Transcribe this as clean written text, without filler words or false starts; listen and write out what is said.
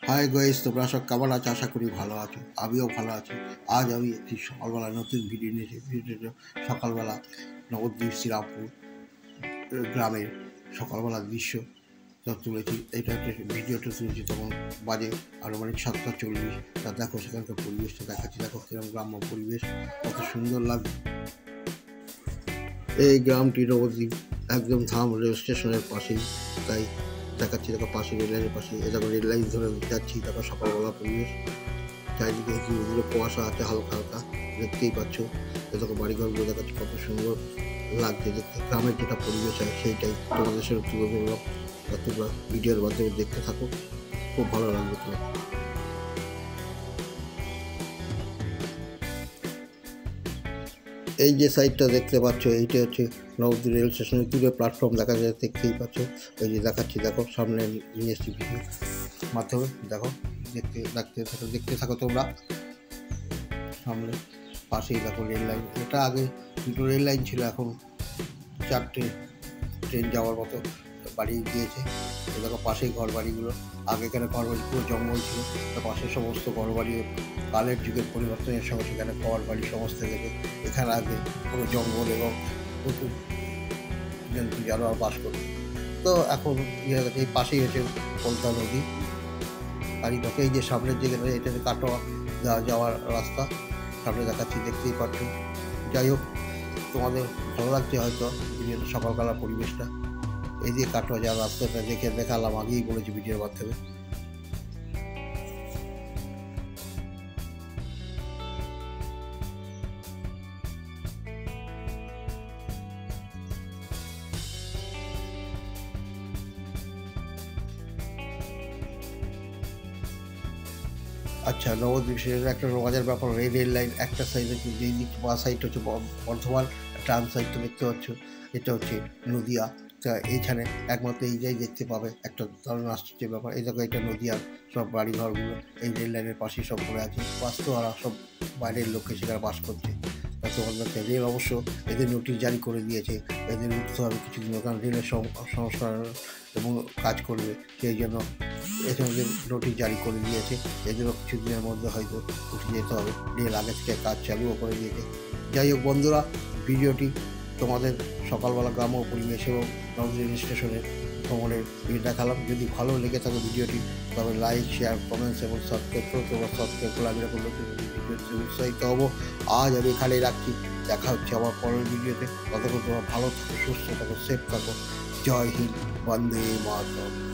Hi guys, তোমরা সব কেমন আছো? আশা করি ভালো আছো। আমিও ভালো আছি। আজ আমি একটি সকালবেলা নতুন ভিডিও নিয়েছি। ভিডিওটা সকালবেলা নবদ্বীপ শ্রীরামপুর গ্রামের সকালবেলার দৃশ্য তুলেছি। এটা হচ্ছে ভিডিওটা তুলেছি তখন বাজে আনুমানিক 7:40। তা দেখো সেখানকার পরিবেশটা দেখাচ্ছি। দেখো কিরকম গ্রাম্য পরিবেশ, কত সুন্দর লাগছে। এই গ্রামটি নবদ্বীপ একদম ধাম রেল স্টেশনের পাশেই, তাই দেখাচ্ছি। দেখো পাশে রেল লাইনের পাশে, দেখো রেল লাইন ধরে যাচ্ছি। দেখো সকালবেলা পরিবেশ, চারিদিকে ধীরে ধীরে কুয়াশা আছে হালকা হালকা, দেখতেই পাচ্ছ। দেখো বাড়িঘরগুলো দেখাচ্ছি, কত সুন্দর লাগছে দেখতে। গ্রামের যেটা পরিবেশ হয় সেইটাই তোমাদের সাথে তুলে ধরলাম। তোমরা ভিডিওর মাধ্যমে দেখতে থাকো, খুব ভালো লাগবে তোমার। এই যে সাইডটা দেখতে পাচ্ছ, এইটা হচ্ছে নবদ্বীপ রেল স্টেশনের দূরে প্ল্যাটফর্ম দেখা যায়, দেখতেই পাচ্ছ। এই যে দেখাচ্ছি, দেখো সামনে নিয়ে এসছি ভিডিও মাধ্যমে। দেখো দেখতে থাকো তোমরা। সামনে পাশেই দেখো রেল লাইন। এটা আগে 2টো রেল লাইন ছিল, এখন 4টে ট্রেন যাওয়ার মতো বাড়ি দিয়েছে। দেখো পাশেই ঘর বাড়িগুলো। আগেকার ঘর বাড়ি পুরো জঙ্গল ছিল, তো পাশে সমস্ত ঘর বাড়ি কালের যুগের পরিবর্তনের সঙ্গে সেখানে ঘর বাড়ি সমস্ত গেছে। এখানে আগে পুরো জঙ্গল এবং প্রচুর জন্তু জানোয়ার বাস করত। তো এখন এই পাশেই হচ্ছে কলতা নদী। গাড়ি ঢোকে এই যে সামনের দিকে, এটা কাটোয়া যাওয়ার রাস্তা সামনে দেখাচ্ছি, দেখতেই পাচ্ছ। যাই হোক, তোমাদের ভালো লাগছে হয়তো ভিডিওটা সকালবেলার পরিবেশটা। এই যে কাটোয়া যাওয়ার রাস্তাটা দেখালাম, আগেই বলেছি ভিডিওর মাধ্যমে। আচ্ছা, নবদ্বীপ সেটা একটা রোমাঞ্চের ব্যাপার। এই রেল লাইন একটা সাইড হচ্ছে, যেই দিক বা সাইড হচ্ছে বর্ধমান, ট্রাম সাইডটা দেখতে পাচ্ছ, এটা হচ্ছে নদিয়া। তা এইখানে একমাত্র এই জায়গায় দেখতে পাবে একটা দারুণ আশ্চর্যের ব্যাপার। এই দেখো, এটা নদিয়ার সব বাড়িঘরগুলো এই রেল লাইনের পাশেই সব পড়ে আছে। বাস্তবরা সব বাইরের লোকে সেখানে বাস করছে। তা তোমাদেরকে রেল অবশ্য এদের নোটিশ জারি করে দিয়েছে, এদের উঠতে হবে কিছুদিন, কারণ রেলের সংস্কার এবং কাজ করবে, সেই জন্য এখানে নোটিশ জারি করে দিয়েছে। এদেরও কিছুদিনের মধ্যে হয়তো উঠে যেতে হবে। রেল আগে থেকে কাজ চালুও করে দিয়েছে। যাই হোক বন্ধুরা, ভিডিওটি তোমাদের সকালবেলা গ্রাম্য পরিবেশ এবং নবদ্বীপ রেল স্টেশনের ভ্রমণের দেখালাম। যদি ভালো লেগে থাকে ভিডিওটি, তবে লাইক, শেয়ার, কমেন্টস এবং সাবস্ক্রাইব করো। তোমরা সাবস্ক্রাইব করলে আমি এরকম নতুন ভিডিওতে উৎসাহিত হবো। আজ আমি এখানেই রাখছি, দেখা হচ্ছে আমার পরের ভিডিওতে। ততক্ষণ তোমরা ভালো থাকো, সুস্থ থাকো, সেফ থাকো। জয় হিন্দ, বন্দে মাতরম।